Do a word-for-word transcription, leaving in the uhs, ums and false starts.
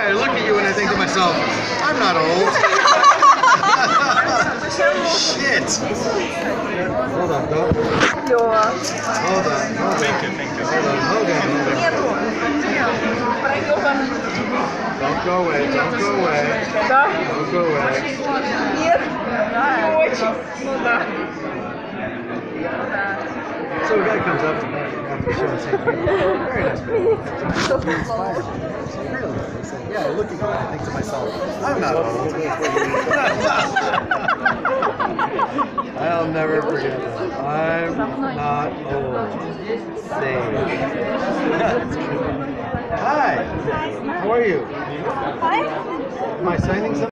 I look at you and I think to myself, I'm not old. Shit. Hold on, don't. Hold on, hold on. Thank you, thank you. Hold on, hold on, hold on. Don't go away, don't go away. Don't go away. So a guy comes up to me after showing Saint Peter. Very nice man. He inspires me. Really? I say, yeah, I look at you and I think to myself, I'm not old. I'll never forget that. I'm not old. Sage. Hi. How are you? Hi. Am I signing something?